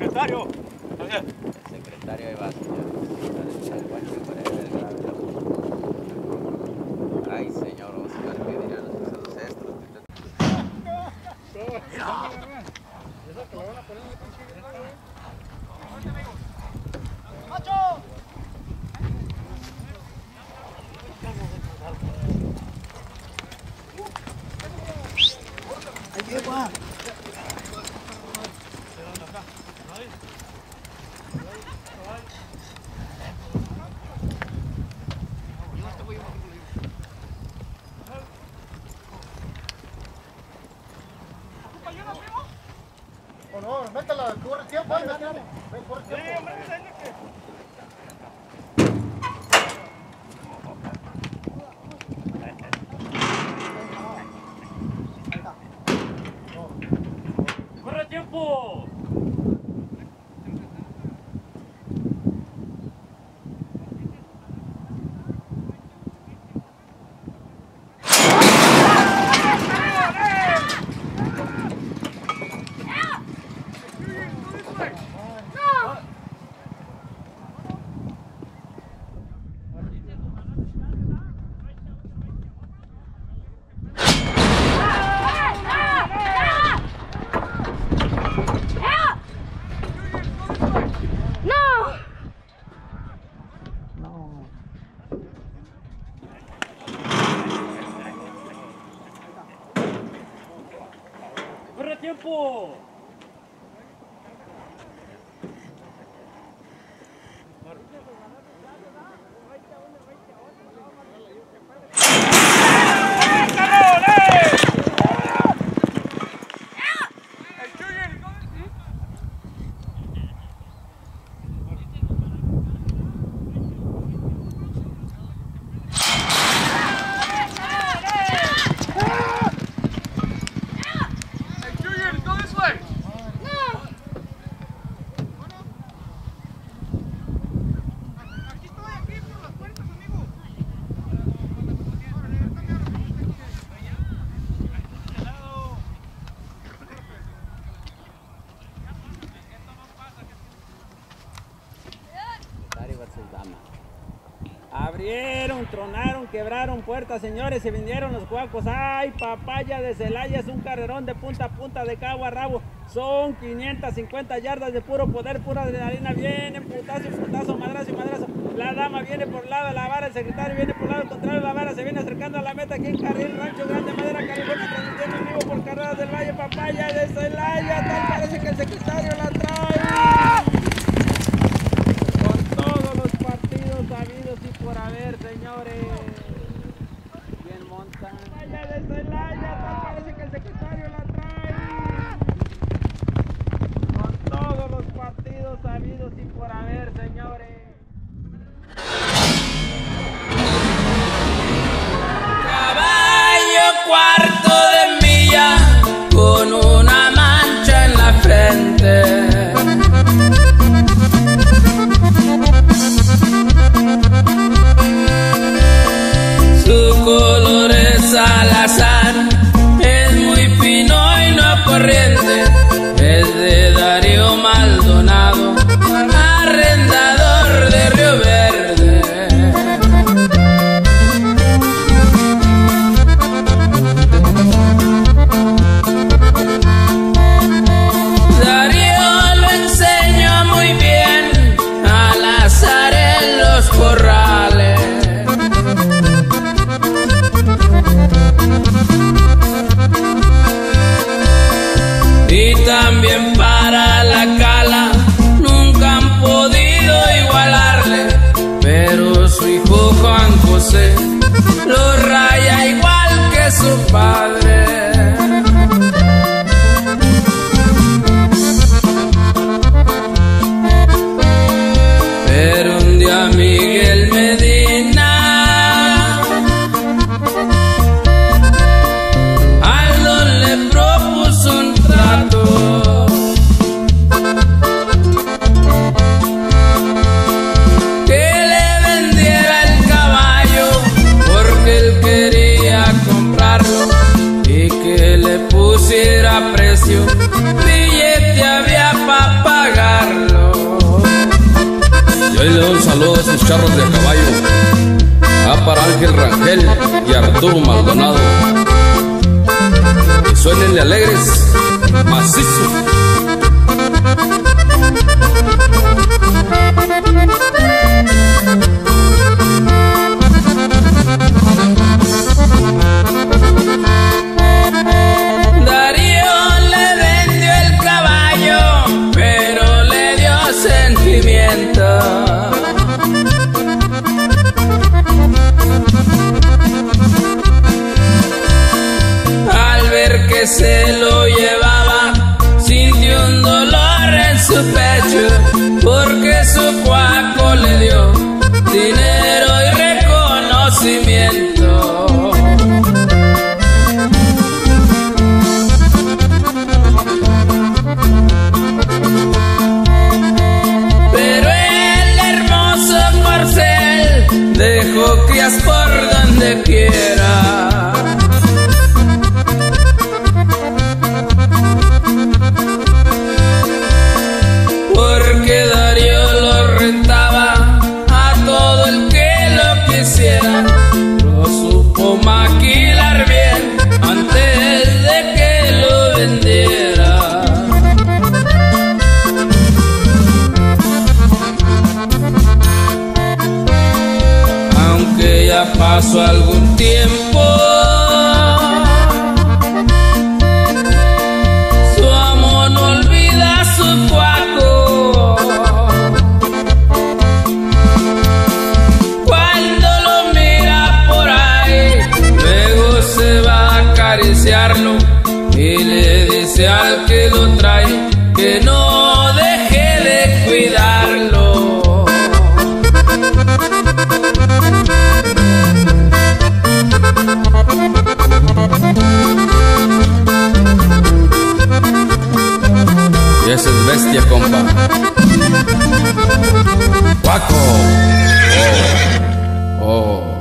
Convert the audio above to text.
secretario. El secretario ahí va, señor. Ay, señor Oscar, ¿qué dirán los ancestros? No, métela, corre tiempo, corre tiempo. ¡Corre tiempo! ¡Corre tiempo! Abrieron, tronaron, quebraron puertas, señores, se vinieron los cuacos. ¡Ay, papaya de Celaya! Es un carrerón de punta a punta, de cabo a rabo. Son 550 yardas de puro poder, pura adrenalina. Viene putazo y putazo, madrazo y madrazo. La dama viene por el lado de la vara, el secretario viene por el lado contrario de la vara. Se viene acercando a la meta aquí en Carril Rancho Grande, Madera, California, transmitiendo en vivo por Carreras del Valle. Papaya de Celaya, tal parece que el secretario la trae. Habidos y por haber, señores. Bien montan. Papaya de Celaya, tal parece que el secretario la trae. Con todos los partidos habidos y por haber, señores. Caballo cuarto de milla con una mancha en la frente. Color es alazán, es muy fino y no corriente, es de Darío Maldonado, arrendador de Río Verde. Darío lo enseñó muy bien a lazar en los corrales. Y también para la cala nunca saludo a esos charros de a caballo. Para Ángel Rangel y Arturo Maldonado. Y suénenle alegres, macizo. Darío le vendió el caballo, pero le dio sentimiento. Al ver que se lo llevaba, sintió un dolor en su pecho, porque su cuaco le dio dinero y reconocimiento. Pero el hermoso corcel dejó crías por donde quiera. Porque Darío lo rentaba a todo el que lo quisiera. Lo supo maquilar bien antes de que lo vendiera. Aunque ya pasó algún tiempo, su amo no olvida a su cuaco. Cuando lo mira por ahí, luego se va a acariciarlo y le dice al que lo trae que no deje de cuidarlo. Y esa es bestia, compa. Cuaco. Oh. Oh.